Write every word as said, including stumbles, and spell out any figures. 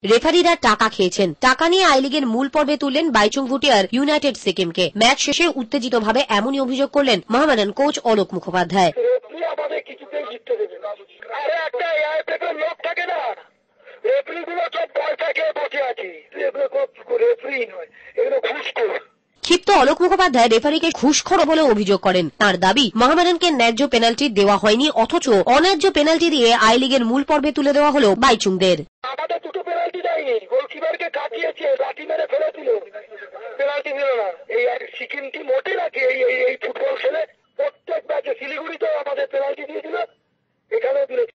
রেফারিরা টাকা খেয়েছেন। টাকা নিয়ে আই লিগের মূল পর্বে তুললেন বাইচুং ভুটিয়ার ইউনাইটেড সিকিমকে। ম্যাচ শেষে উত্তেজিতভাবে এমনই অভিযোগ করলেন মোহামেডান কোচ অলোক মুখোপাধ্যায়। ক্ষিপ্ত অলোক মুখোপাধ্যায় রেফারিকে ঘুষখোর বলে অভিযোগ করেন। তার দাবি, মোহামেডানকে ন্যায্য পেনাল্টি দেওয়া হয়নি, অথচ অন্যায্য পেনাল্টি দিয়ে আই লিগের মূল পর্বে তুলে দেওয়া হলো বাইচুংদের। আমাদের দুটো পেনাল্টি দেয়নি, গোলকিপারকে